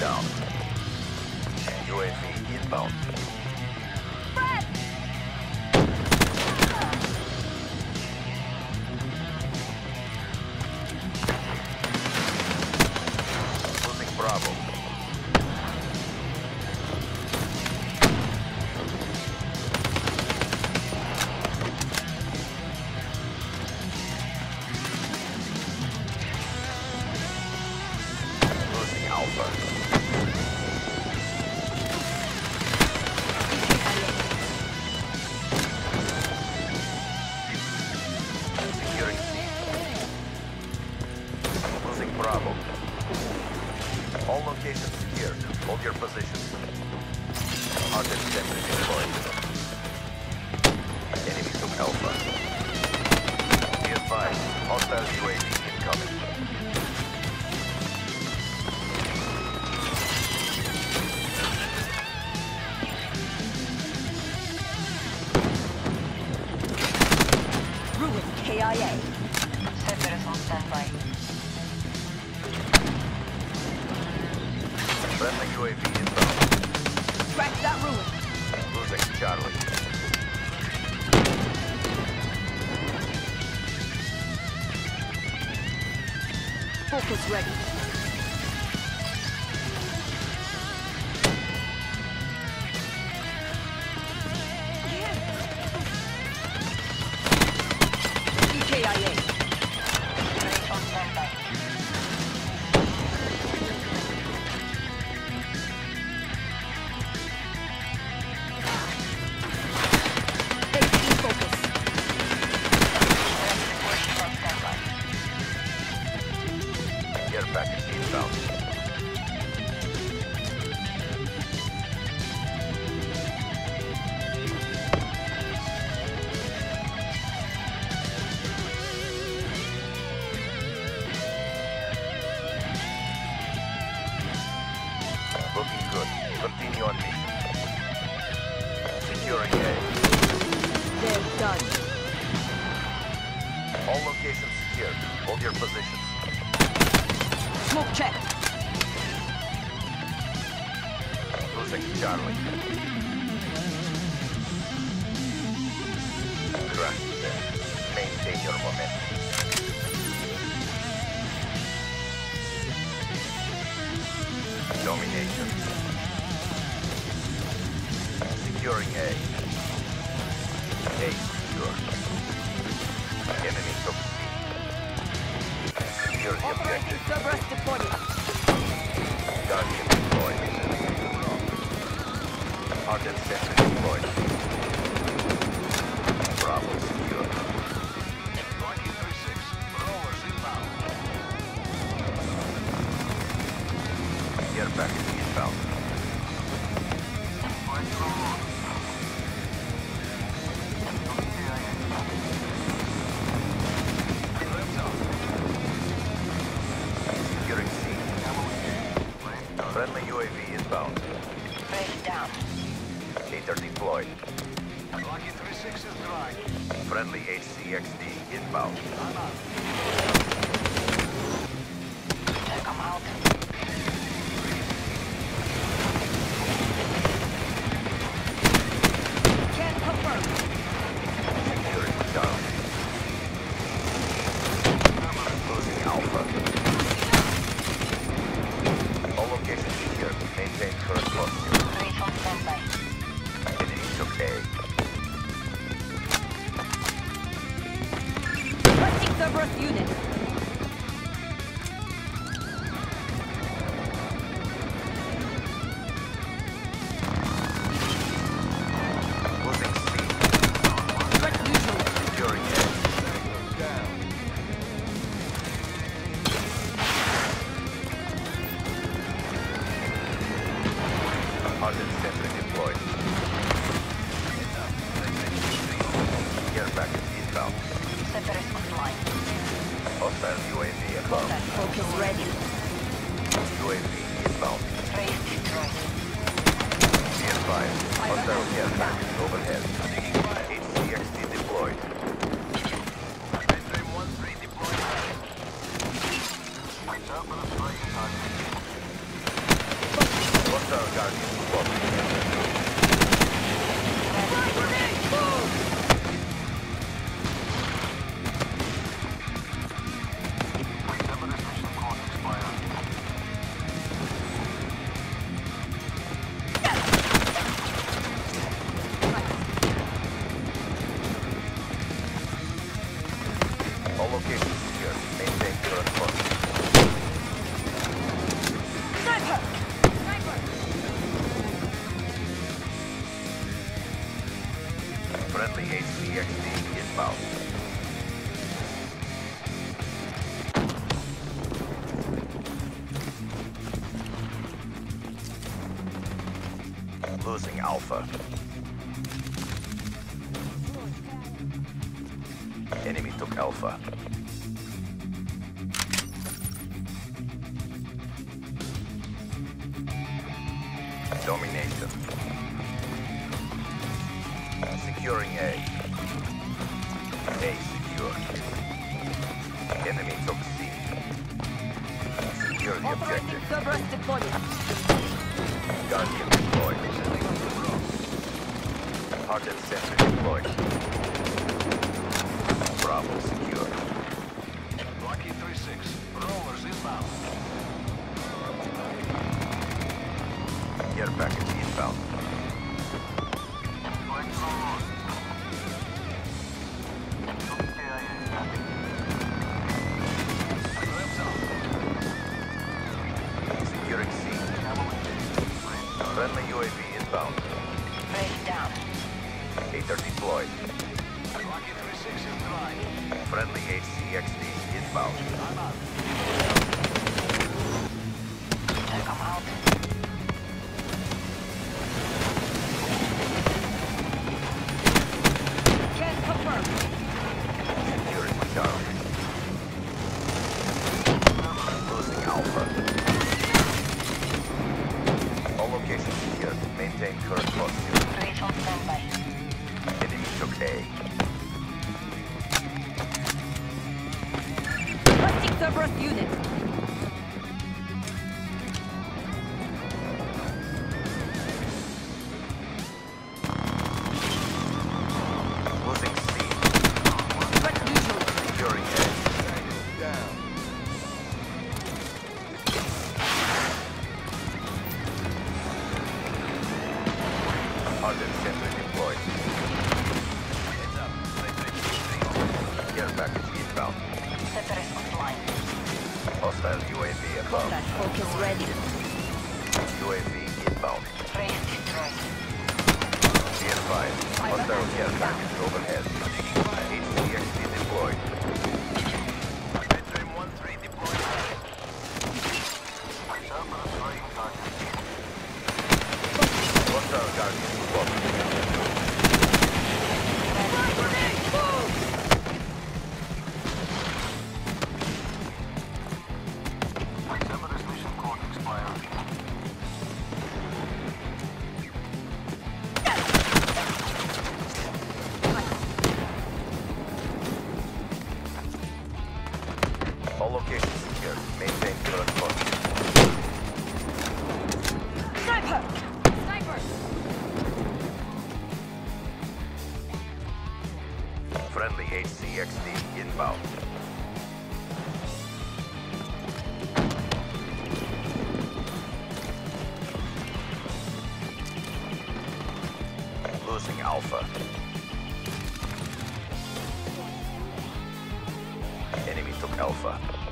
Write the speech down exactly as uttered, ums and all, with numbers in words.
down. U A V inbound. Fred! Losing Bravo. Losing Alpha. Securing C. Losing Bravo. All locations secured. Hold your positions. Target sentry deployed. Enemy took Alpha. Be advised, hostile U A V incoming. Ruin K I A. Cerberus on standby. Friendly U A V inbound. Crack that ruin. Losing Charlie. Focus ready. K I A. Race on standby. Take key focus. Forces on standby. Care package inbound. Looking good. Continue on me. Securing A. They're done. All locations secured. Hold your positions. Smoke check. Losing Charlie. Crash there. Maintain your momentum. Domination. Securing A. A secure. Enemy took C. Secure the objective. Cerberus deployed. Guardian deployed. Ardent sentry deployed. Bravo secure. twenty-three six, rollers inbound. Care package inbound. Securing C. Friendly U A V inbound. Race down. Gator deployed. Lucky three six is dry. Friendly H C X D inbound. Take 'em out. Can't confirm. Securing down. Losing Alpha. All locations secured. Maintain current posture. Race on standby. Enemy took A. Requesting Cerberus unit. Losing C. Threat neutral. Securing A. Ardent sentry deployed. Care package inbound. Cerberus online. Hostile U A V above. Focus ready. U A V inbound. Race destroyed. Be advised. Hostile care package overhead. H C X D deployed. one three deployed. Hostile Guardian spotted. Remember this mission code expired. All locations secure. Maintain current course. Sniper! Sniper! Friendly H C X D inbound. Losing Alpha. Enemy took Alpha. Domination. Securing A. A secured. Enemy took C. Secure the Operating objective. Cerberus deployment. Guardian deployed. Hardened sensor deployed. Bravo secure. Lucky three six. Rollers inbound. Care package inbound. Flights on lost. K I A traffic. Left out. Securing C. Friendly U A V inbound. Race down. Gator deployed. Lucky three six is dry. Friendly H C X D inbound. I'm out. Take 'em out. Can confirm. Securing Charlie. Losing Alpha. All locations secured. Maintain current posture. Race on standby. Enemy took A. Requesting Cerberus unit. Losing C. Threat neutral. Securing A. Hardened sensor deployed. Heads up. Care package inbound. Cerberus offline. Hostile U A V above. That focus ready. U A V inbound. Race destroyed. Be advised. Hostile care package overhead. H C X D deployed. Bedroom one three deployed. Cerberus riding target. Hostile Guardian spotted. Cerberus mission code expired. All locations secured. Maintain current posture. Sniper! Sniper! Friendly H C X D inbound. Losing Alpha. Enemy took Alpha.